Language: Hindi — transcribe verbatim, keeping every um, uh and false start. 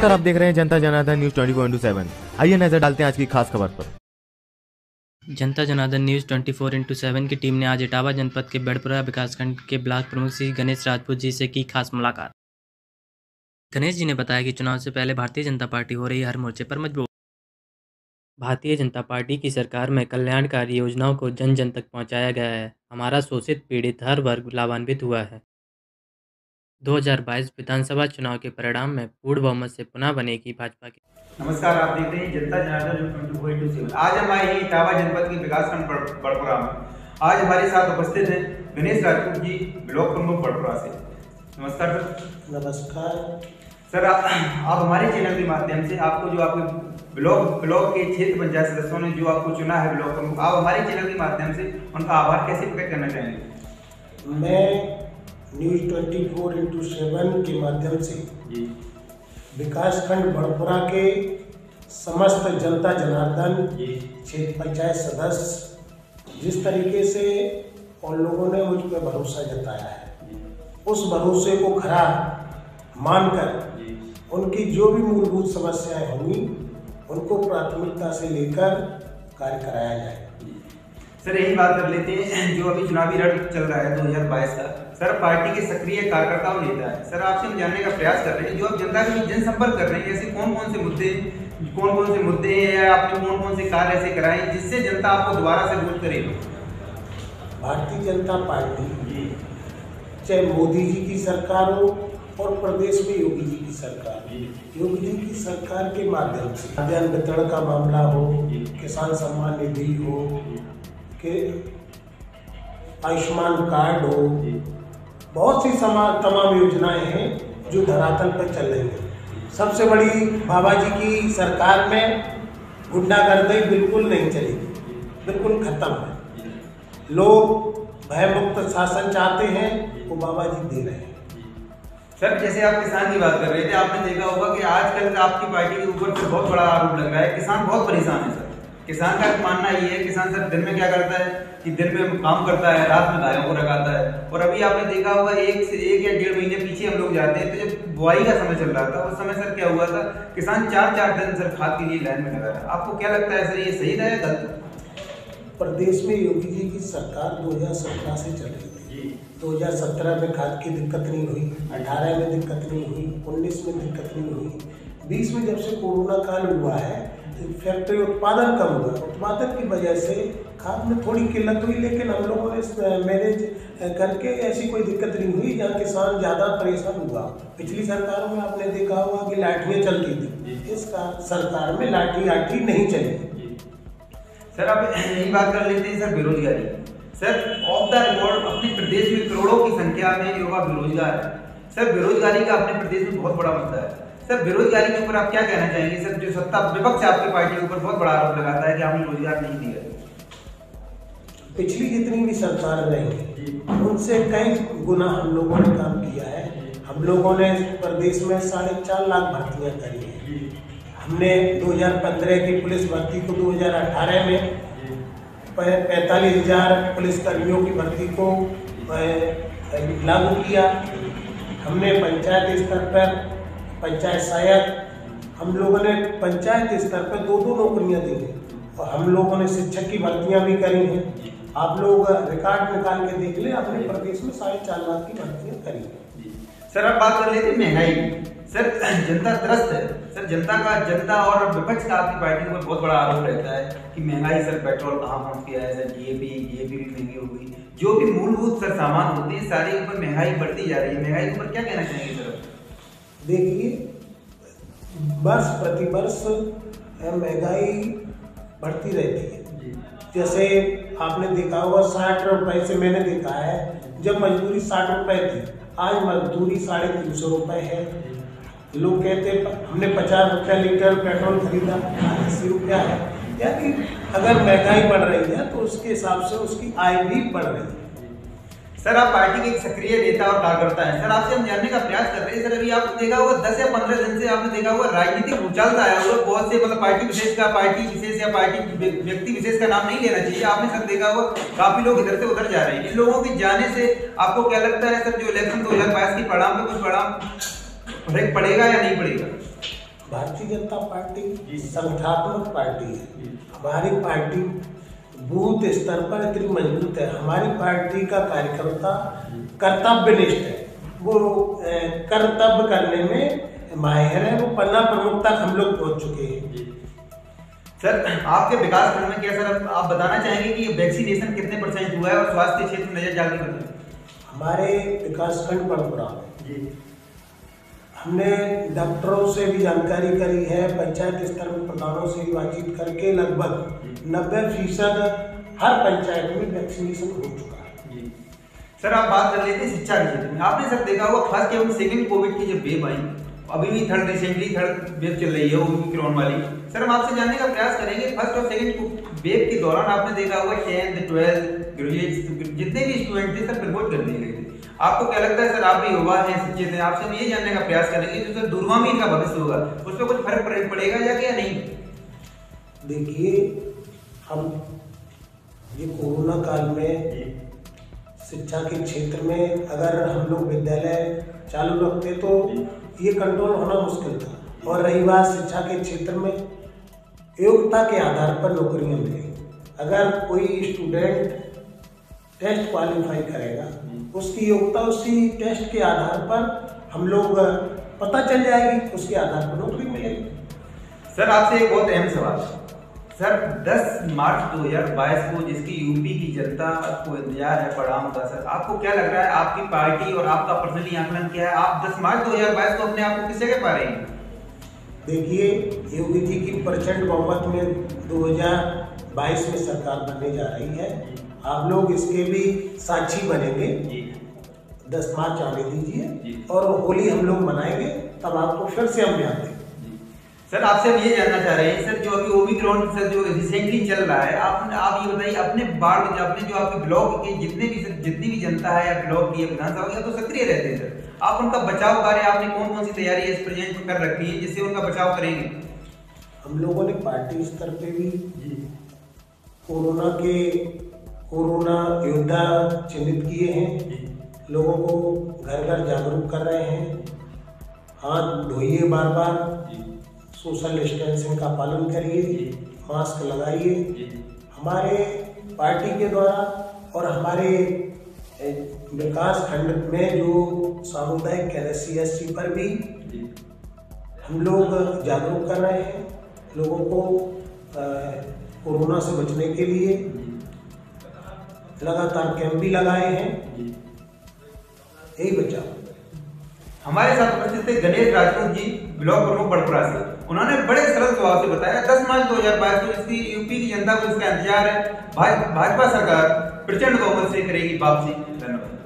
नमस्कार, आप देख रहे हैं Janta Janardan news twenty four into seven. आइए नजर डालते हैं आज की खास खबर पर। Janta Janardan news twenty four into seven की टीम ने आज इटावा जनपद के बेड़पुरा विकासखंड के ब्लॉक प्रमुख श्री गणेश राजपूत जी से की खास मुलाकात। गणेश जी ने बताया कि चुनाव से पहले भारतीय जनता पार्टी हो रही हर मोर्चे पर मजबूत। भारतीय जनता पार्टी की सरकार में कल्याणकारी योजनाओं को जन जन तक पहुंचाया गया है। हमारा शोषित पीड़ित हर वर्ग लाभान्वित हुआ है। दो हज़ार बाईस विधानसभा चुनाव के परिणाम में पूर्ण बहुमत से पुनः बनेगी भाजपा की। नमस्कार, आप देख रहे हैं Janta Janardan twenty four into seven. आज हम आए हैं इटावा जनपद के विकासखंड बड़पुरा में। आज हमारे साथ उपस्थित हैं गणेश राजपूत जी, ब्लॉक प्रमुख बड़पुरा से। नमस्कार सर। नमस्कार सर, आप, आप हमारे चैनल के माध्यम से आपको जो आपके ब्लॉक ब्लॉक के क्षेत्र पंचायत सदस्यों ने जो आपको चुना है ब्लॉक प्रमुख, आप हमारे चैनल के माध्यम से उनका आभार कैसे प्रकट करना चाहेंगे? मैं news twenty four into seven के माध्यम से विकासखंड बड़पुरा के समस्त जनता जनार्दन क्षेत्र पंचायत सदस्य जिस तरीके से उन लोगों ने मुझ पर भरोसा जताया है, उस भरोसे को खरा मानकर उनकी जो भी मूलभूत समस्याएं होंगी उनको प्राथमिकता से लेकर कार्य कराया जाए। सर, यही बात कर लेते हैं जो अभी चुनावी रण चल रहा है दो हज़ार बाईस का। सर, पार्टी के सक्रिय कार्यकर्ता और नेता है। सर, आपसे हम जानने का प्रयास कर रहे हैं, जो आप जनता के बीच जनसंपर्क कर रहे हैं, ऐसे कौन कौन से मुद्दे कौन कौन से मुद्दे हैं या आपने कौन कौन से कार्य ऐसे कराए जिससे जनता आपको दोबारा से वोट करेगी? भारतीय जनता पार्टी चाहे मोदी जी की सरकार हो और प्रदेश में योगी जी की सरकार, योगी जी की सरकार के माध्यम से खाद्यान्न वितरण का मामला हो, किसान सम्मान निधि हो, के आयुष्मान कार्ड हो, बहुत सी तमाम योजनाएं हैं जो धरातल पर चल रही हैं। सबसे बड़ी बाबा जी की सरकार में गुंडागर्दी बिल्कुल नहीं चलेगी, बिल्कुल खत्म है। लोग भयमुक्त शासन चाहते हैं, वो बाबा जी दे रहे हैं। सर, जैसे आप किसान की बात कर रहे थे, आपने देखा होगा कि आजकल आपकी पार्टी के ऊपर से बहुत बड़ा आरोप लग रहा है, किसान बहुत परेशान है। सर, किसान का मानना ये है, किसान सर दिन में क्या करता है कि दिन में काम करता है, रात में गायों को रखाता है। और अभी आपने देखा होगा एक से एक या डेढ़ महीने पीछे हम लोग जाते हैं तो जब बुआई का समय चल रहा था, उस समय सर क्या हुआ था, किसान चार चार दिन सर खाद के लिए लाइन में लगा था। आपको क्या लगता है सर, ये सही था या गलत? प्रदेश में योगी जी की सरकार दो हज़ार सत्रह से चल रही थी। दो हज़ार सत्रह में खाद की दिक्कत नहीं हुई, अठारह में दिक्कत नहीं हुई, उन्नीस में दिक्कत नहीं हुई, बीस में जब से कोरोना काल हुआ है फैक्ट्री उत्पादन कम हुआ, उत्पादन की वजह से खाद में थोड़ी किल्लत हुई, लेकिन हम लोगों ने मैनेज करके ऐसी कोई दिक्कत नहीं हुई जहाँ किसान ज़्यादा परेशान हुआ। पिछली सरकार में आपने देखा होगा कि लाठियाँ चलती थी, इस सरकार में लाठी लाठी नहीं चली। सर, आप यही बात कर लेते हैं सर, बेरोजगारी। सर, ऑफ द रिकॉर्ड अपने प्रदेश में करोड़ों की संख्या में युवा बेरोजगार है। सर, बेरोजगारी का अपने प्रदेश में बहुत बड़ा मुद्दा है। सर, बेरोजगारी के ऊपर आप क्या कहना चाहेंगे? सर, जो सत्ता विपक्ष आपकी पार्टी के ऊपर बहुत बड़ा आरोप लगाता है कि आपने रोजगार नहीं दिया। पिछली जितनी भी सरकार रही उनसे कई गुना हम लोगों ने काम किया है। हम लोगों ने प्रदेश में साढ़े चार लाख भर्तियां करी हैं। हमने दो हज़ार पंद्रह की पुलिस भर्ती को दो हज़ार अठारह में पैंतालीस हजार पुलिस कर्मियों की भर्ती को लागू किया। हमने पंचायत स्तर पर पंचायत सहायक हम लोगों ने पंचायत स्तर पर दो दो नौकरियां दी हैं और हम लोगों ने शिक्षक की भर्तियां भी करी हैं। आप लोग रिकॉर्ड निकाल के देख लें, अपने प्रदेश में साढ़े चार लाख की भर्तियां करी हैं। सर, अब बात कर लेते हैं महंगाई की। सर, जनता त्रस्त है। सर, जनता का जनता और विपक्ष का आपकी पार्टी पर बहुत बड़ा आरोप रहता है कि महंगाई, सर पेट्रोल कहाँ पहुंच गया है, सर जीएपी जीएपी भी महंगी हो गई, जो भी मूलभूत सर सामान होते हैं सारे ऊपर महंगाई बढ़ती जा रही है। महंगाई के ऊपर क्या कहना चाहेंगे सर? देखिए, वर्ष प्रति वर्ष महंगाई बढ़ती रहती है। जैसे आपने देखा होगा साठ रुपए से, मैंने देखा है जब मजदूरी साठ रुपए थी, आज मजदूरी साढ़े तीन सौ रुपए है। लोग कहते हैं हमने पचास रुपया लीटर पेट्रोल खरीदा, अस्सी रुपया है। यानी अगर महंगाई बढ़ रही है तो उसके हिसाब से उसकी आय भी बढ़ रही है। सर, आप पार्टी के एक सक्रिय नेता और कार्यकर्ता हैं। सर, आपसे हम जानने का प्रयास कर रहे हैं। सर, अभी आपने देखा होगा दस या पंद्रह दिन से आपने देखा होगा राजनीतिक उछालता आया हुआ, बहुत से मतलब पार्टी विशेष का पार्टी विशेष या पार्टी व्यक्ति विशेष का नाम नहीं लेना चाहिए। आपने सर देखा होगा काफी लोग इधर से उधर जा रहे हैं। इन लोगों के जाने से आपको क्या लगता है सर, जो इलेक्शन दो हजार बाईस की परिणाम पे कुछ परिणाम फर्क पड़ेगा या नहीं पड़ेगा? भारतीय जनता पार्टी संगठनात्मक पार्टी है। हमारी पार्टी बूथ स्तर पर इतनी मजबूत है। हमारी पार्टी का कार्यकर्ता कर्तव्यनिष्ठ है, वो कर्तव्य करने में माहिर है, वो पन्ना प्रमुख तक हम लोग पहुंच चुके हैं। सर आपके विकास खंड में क्या सर आप बताना चाहेंगे कि वैक्सीनेशन कितने परसेंट हुआ है और स्वास्थ्य क्षेत्र में नजर डालने का? हमारे विकास खंड बड़पुरा जी हमने डॉक्टरों से भी जानकारी करी है, पंचायत स्तर में प्रधानों से भी बातचीत करके लगभग नब्बे फीसद हर पंचायत में वैक्सीनेशन हो चुका है। सर आप बात कर लेते हैं शिक्षा के क्षेत्र में। आपने सर देखा होगा खास केवल सेकंड कोविड की जब वेव आई, अभी भी थर्ड रिसेंटली थर्ड वेव चल रही है ओमिक्रॉन वाली। सर हम आपसे जानने का प्रयास करेंगे फर्स्ट और सेकंड वेव के दौरान आपने देखा होगा टेंथ ट्वेल्थ ग्रेजुएट जितने भी स्टूडेंट थे सर प्रमोट कर दिए गए थे। आपको क्या लगता है सर, आप भी युवा हैं शिक्षित हैं, आपसे हम ये जानने का प्रयास करेंगे जो सर दूरगामी इनका भविष्य होगा उस पर कुछ फर्क पड़ेगा या क्या नहीं? देखिए हम ये कोरोना काल में शिक्षा के क्षेत्र में अगर हम लोग विद्यालय चालू रखते तो ये कंट्रोल होना मुश्किल था। और रही बात शिक्षा के क्षेत्र में योग्यता के आधार पर नौकरियां मिलेंगी। अगर कोई स्टूडेंट टेस्ट क्वालिफाई करेगा, उसकी योग्यता उसी टेस्ट के आधार पर हम लोग पता चल जाएगी, उसके आधार पर नौकरी मिलेगी। सर आपसे एक बहुत अहम सवाल सर, दस मार्च दो हज़ार बाईस को जिसकी यूपी की जनता को इंतजार है परिणाम का, सर आपको क्या लग रहा है, आपकी पार्टी और आपका पर्सनली आकलन क्या है? आप दस मार्च दो हज़ार बाईस को अपने आप को किस जगह पा रहे हैं? देखिए योगी जी की प्रचंड बहुमत में दो हज़ार बाईस में सरकार बनने जा रही है। आप लोग इसके भी साक्षी बनेंगे। दस मार्च आने दीजिए और होली हम लोग मनाएंगे, तब आपको फिर से हम बयान देंगे। सर आपसे हम ये जानना चाह रहे हैं सर, जो अभी ओमिक्रॉन सर जो रिसेंटली चल रहा है, आप आप ये बताइए अपने वार्ड अपने जो आपके ब्लॉक के जितने भी जितनी भी जनता है या ब्लॉक की विधानसभा या तो सक्रिय रहते हैं सर, आप उनका बचाव कार्य आपने कौन कौन सी तैयारी इस प्रेजेंट कर रखी है जिससे उनका बचाव करेंगे? हम लोगों ने पार्टी स्तर पे भी कोरोना के कोरोना योद्धा चिन्हित किए हैं, लोगों को घर घर जागरूक कर रहे हैं। हाथ धोइए बार बार, सोशल डिस्टेंसिंग का पालन करिए, मास्क लगाइए। हमारे पार्टी के द्वारा और हमारे विकास खंड में जो सामुदायिक एस सी पर भी हम लोग जागरूक कर रहे हैं। लोगों को कोरोना से बचने के लिए लगातार कैंप भी लगाए हैं। यही बचाव। हमारे साथ उपस्थित थे गणेश राजपूत जी, ब्लॉक प्रमुख बड़पुरा से। उन्होंने बड़े सरल स्वभाव से बताया दस मार्च दो हज़ार बाईस को इसकी यूपी की जनता को इसका इंतजार है। भाजपा सरकार प्रचंड बहुमत से करेगी वापसी। धन्यवाद।